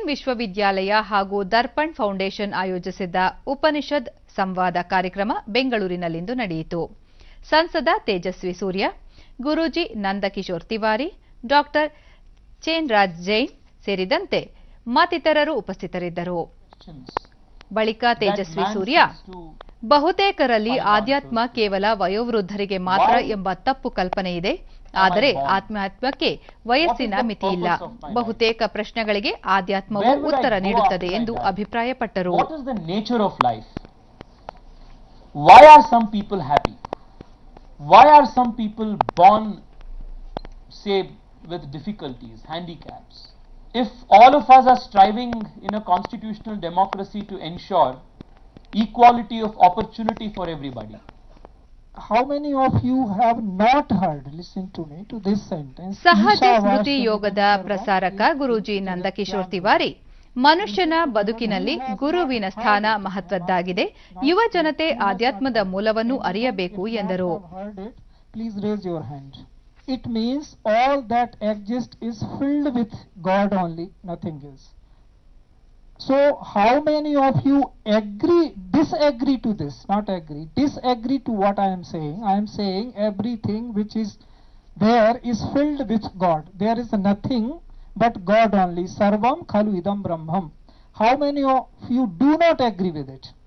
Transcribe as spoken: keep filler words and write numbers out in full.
ಜೈನ್ ವಿಶ್ವವಿದ್ಯಾಲಯ ಹಾಗೂ ದರ್ಪಣ್ ಫೌಂಡೇಶನ್ ಆಯೋಜಿಸಿದ್ದ ಉಪನಿಷದ್ ಸಂವಾದ ಕಾರ್ಯಕ್ರಮ ಬೆಂಗಳೂರಿನಲ್ಲಿಂದು ನಡೆಯಿತು. ಸಂಸದ ತೇಜಸ್ವಿ ಸೂರ್ಯ, ಗುರೂಜಿ ನಂದಕಿಶೋರ್ ತಿವಾರಿ, ಡಾಕ್ಟರ್ ಚೇನ್ರಾಜ್ ಜೈನ್ ಸೇರಿದಂತೆ ಮತ್ತಿತರರು ಉಪಸ್ಥಿತರಿದ್ದರು. ಬಳಿಕ ತೇಜಸ್ವಿ ಸೂರ್ಯ, ಬಹುತೇಕರಲ್ಲಿ ಆಧ್ಯಾತ್ಮ ಕೇವಲ ವಯೋವೃದ್ಧರಿಗೆ ಮಾತ್ರ ಎಂಬ ತಪ್ಪು ಕಲ್ಪನೆ ಇದೆ. ಆದರೆ ಆಧ್ಯಾತ್ಮಕ್ಕೆ ವಯಸ್ಸಿನ ಮಿತಿಯಿಲ್ಲ. ಬಹುತೇಕ ಪ್ರಶ್ನೆಗಳಿಗೆ ಆಧ್ಯಾತ್ಮವು ಉತ್ತರ ನೀಡುತ್ತದೆ ಎಂದು ಅಭಿಪ್ರಾಯಪಟ್ಟರು. Why are some people happy? Why are some people born, say, with difficulties, handicaps? If all of us are striving in a constitutional democracy to ensure equality of opportunity for everybody, how many of you have not heard, listen to me, to this sentence? ಸಹಜ ಸ್ಮೃತಿ ಯೋಗದ ಪ್ರಸಾರಕ ಗುರೂಜಿ ನಂದಕಿಶೋರ್ ತಿವಾರಿ, ಮನುಷ್ಯನ ಬದುಕಿನಲ್ಲಿ ಗುರುವಿನ ಸ್ಥಾನ ಮಹತ್ವದ್ದಾಗಿದೆ. ಯುವ ಜನತೆ ಆಧ್ಯಾತ್ಮದ ಮೂಲವನ್ನು ಅರಿಯಬೇಕು ಎಂದರು. Please raise your hand. It means all that exists is filled with God only, nothing else. So how many of you agree, disagree to this, not agree, disagree to what I am saying? I am saying everything which is there is filled with God. There is nothing but God only. Sarvam khalu idam brahmam. How many of you do not agree with it?